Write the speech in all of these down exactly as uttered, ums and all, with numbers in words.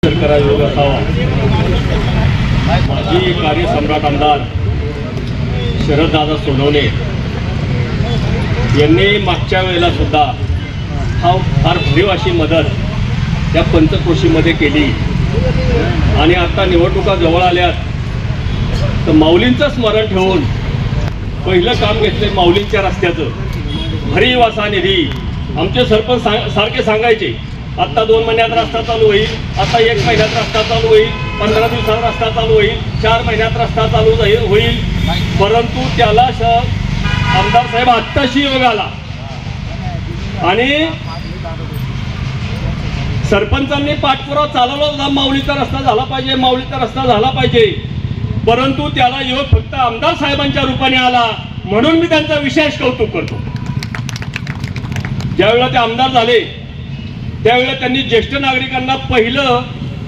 करायोग असावा। माजी कार्यसम्राट आमदार शरददादा सोनवणे यांनी मागच्या वेळेला सुद्धा हा फार भरीव अशी मदत त्या पंचक्रोशीमध्ये केली आणि आता निवडणुका जवळ आल्यात तर माऊलींचं स्मरण ठेवून पहिलं काम घेतले माऊलींच्या रस्त्याचं भरीव असा निधी। आमचे सरपंच सांग सारखे सांगायचे आत्ता दोन महिन्यात रस्ता चालू होईल, आता एक महिन्यात रस्ता चालू होईल, पंधरा दिवसात रस्ता चालू होईल, चार महिन्यात रस्ता चालू होईल, परंतु त्याला आमदार साहेब आत्ताशी योग आला आणि सरपंचांनी पाठपुरावा चालवला होता माऊलीचा रस्ता झाला पाहिजे, माऊलीचा रस्ता झाला पाहिजे, परंतु त्याला योग फक्त आमदार साहेबांच्या रूपाने आला म्हणून मी त्यांचा विशेष कौतुक करतो। ज्यावेळेला ते आमदार झाले त्यावेळेला त्यांनी ज्येष्ठ नागरिकांना पहिलं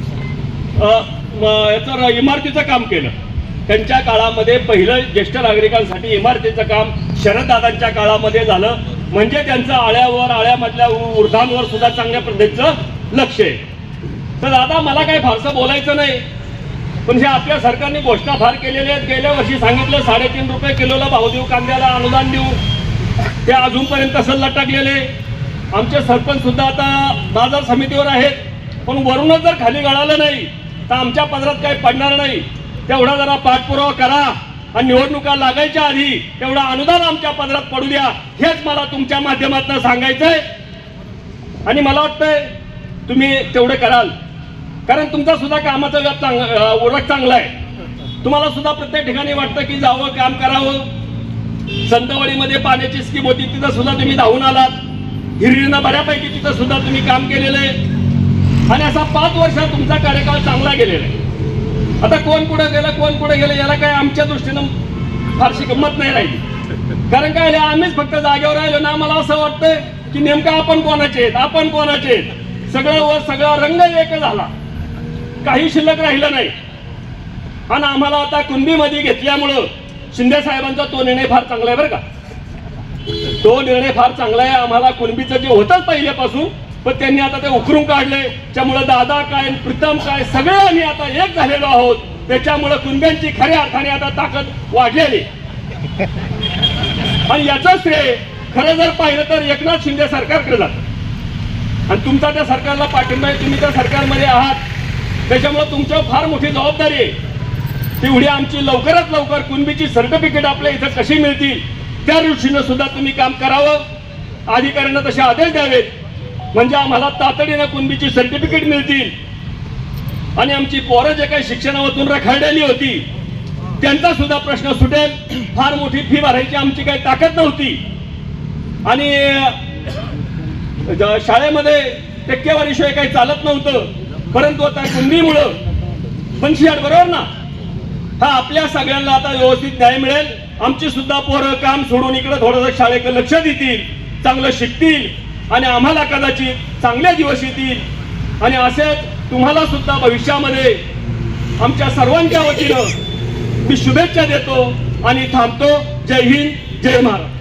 याचं इमारतीचं काम केलं। त्यांच्या काळामध्ये पहिलं ज्येष्ठ नागरिकांसाठी इमारतीचं काम शरददादांच्या काळामध्ये झालं, म्हणजे त्यांचं आळ्यावर आळ्यामधल्या ऊर्ध्वांवर सुद्धा चांगल्या पद्धतीचं लक्ष आहे। तर दादा मला काही फारसं बोलायचं नाही, पण हे आपल्या सरकारने घोषणा फार केलेल्या आहेत। गेल्या वर्षी सांगितलं साडेतीन रुपये किलोला भाव देऊ, कांद्याला अनुदान देऊ, ते अजूनपर्यंत तसंच लटकलेले। आमचे सरपंच सुद्धा आता बाजार समितीवर आहेत, पण वरूनच जर खाली गळालं नाही तर आमच्या पदरात काही पडणार नाही। तेवढा जरा पाठपुरावा करा आणि निवडणुका लागायच्या आधी तेवढा अनुदान आमच्या पदरात पडू द्या, हेच मला तुमच्या माध्यमातून सांगायचंय। आणि मला वाटतंय तुम्ही तेवढे कराल, कारण तुमचा सुद्धा कामाचा व्याप चांगला ओळख चांगला आहे। तुम्हाला सुद्धा प्रत्येक ठिकाणी वाटतं की जावं, काम करावं। संतवाडीमध्ये पाण्याची स्कीम होती, तिथं सुद्धा तुम्ही धावून आलात। हिरवीनं बऱ्यापैकी तिथं सुद्धा तुम्ही काम केलेलं आहे आणि असा पाच वर्षात तुमचा कार्यकाळ चांगला गेलेला आहे। आता कोण कुठे गेलं, कोण कुठे गेलं याला काय आमच्या दृष्टीनं फारशी गंमत नाही राहिली, कारण काय आम्हीच फक्त जागेवर राहिलो ना। मला असं वाटतंय की नेमकं आपण कोणाचे आहेत, आपण कोणाचे आहेत, सगळं वर सगळा रंग एक झाला, काही शिल्लक राहिलं नाही। आणि आम्हाला आता कुणबीमध्ये घेतल्यामुळं शिंदे साहेबांचा तो निर्णय फार चांगला आहे बरं का, तो निर्णय फार चांगला आहे। आम्हाला कुणबीचं जे होतं पहिल्यापासून, पण त्यांनी आता ते उकरून काढले, त्यामुळे दादा काय प्रीतम काय सगळे आम्ही आता एक झालेलो आहोत। त्याच्यामुळे कुणब्यांची खऱ्या अर्थाने आता ताकद वाढलेली आणि याचं श्रेय खरं जर पाहिलं तर एकनाथ शिंदे सरकारकडे जातं आणि तुमचा त्या सरकारला पाठिंबा आहे, तुम्ही त्या सरकारमध्ये आहात, त्याच्यामुळे तुमच्यावर फार मोठी जबाबदारी आहे। तेवढी आमची लवकरात लवकर कुणबीची सर्टिफिकेट आपल्या इथं कशी मिळतील त्या दृष्टीनं सुद्धा तुम्ही काम करावं, अधिकाऱ्यांना तसे आदेश द्यावेत, म्हणजे आम्हाला तातडीनं कुणबीची सर्टिफिकेट मिळतील आणि आमची पोरं जे काही शिक्षणामधून रखडलेली होती त्यांचा सुद्धा प्रश्न सुटेल। फार मोठी फी भरायची आमची काही ताकद नव्हती आणि शाळेमध्ये टक्केवारीशिवाय काही चालत नव्हतं, परंतु आता कुणबीमुळं पंचवीस बरोबर ना, हा आपल्या सगळ्यांना आता व्यवस्थित न्याय मिळेल। आमची सुद्धा पोरं काम सोडून इकडे थोडंसं शाळेकडे लक्ष देतील, चांगलं शिकतील आणि आम्हाला कदाचित चांगले दिवस येतील आणि असेच तुम्हाला सुद्धा भविष्यामध्ये आमच्या सर्वांच्या वतीनं मी शुभेच्छा देतो आणि थांबतो। जय हिंद, जय महाराष्ट्र।